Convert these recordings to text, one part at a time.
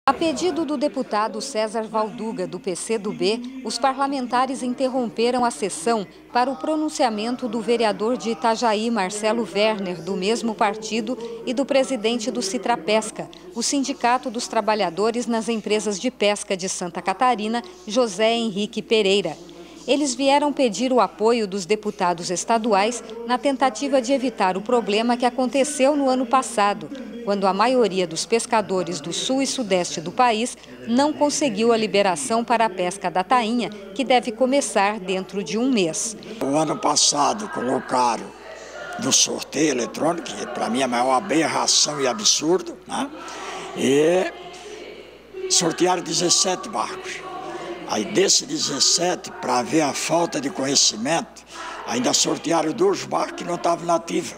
A pedido do deputado César Valduga, do PCdoB, os parlamentares interromperam a sessão para o pronunciamento do vereador de Itajaí, Marcelo Werner, do mesmo partido, e do presidente do Citrapesca, o Sindicato dos Trabalhadores nas Empresas de Pesca de Santa Catarina, José Henrique Pereira. Eles vieram pedir o apoio dos deputados estaduais na tentativa de evitar o problema que aconteceu no ano passado, quando a maioria dos pescadores do sul e sudeste do país não conseguiu a liberação para a pesca da tainha, que deve começar dentro de um mês. O ano passado colocaram no sorteio eletrônico, que para mim é a maior aberração e absurdo, né? E sortearam 17 barcos. Aí desses 17, para ver a falta de conhecimento, ainda sortearam 2 barcos que não estavam nativos.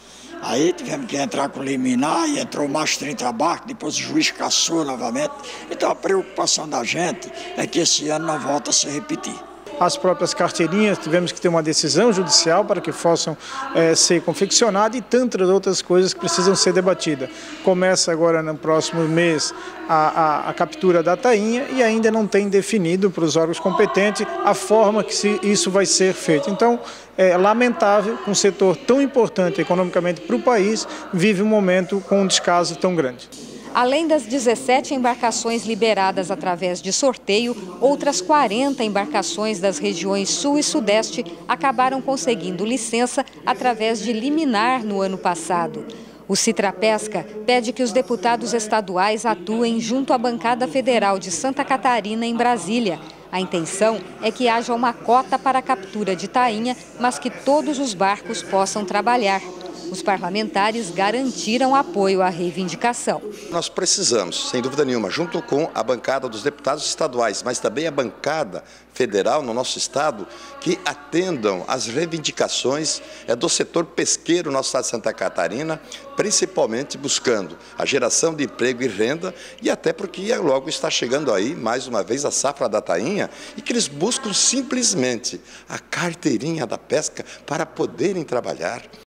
Aí tivemos que entrar com liminar e entrou mais 30 barcos, depois o juiz cassou novamente. Então a preocupação da gente é que esse ano não volta a se repetir. As próprias carteirinhas, tivemos que ter uma decisão judicial para que possam ser confeccionadas e tantas outras coisas que precisam ser debatidas. Começa agora no próximo mês a captura da tainha e ainda não tem definido para os órgãos competentes a forma que isso vai ser feito. Então, é lamentável que um setor tão importante economicamente para o país vive um momento com um descaso tão grande. Além das 17 embarcações liberadas através de sorteio, outras 40 embarcações das regiões sul e sudeste acabaram conseguindo licença através de liminar no ano passado. O Citrapesca pede que os deputados estaduais atuem junto à bancada federal de Santa Catarina em Brasília. A intenção é que haja uma cota para a captura de tainha, mas que todos os barcos possam trabalhar. Os parlamentares garantiram apoio à reivindicação. Nós precisamos, sem dúvida nenhuma, junto com a bancada dos deputados estaduais, mas também a bancada federal no nosso estado, que atendam às reivindicações do setor pesqueiro no nosso estado de Santa Catarina, principalmente buscando a geração de emprego e renda, e até porque logo está chegando aí, mais uma vez, a safra da tainha, e que eles buscam simplesmente a carteirinha da pesca para poderem trabalhar.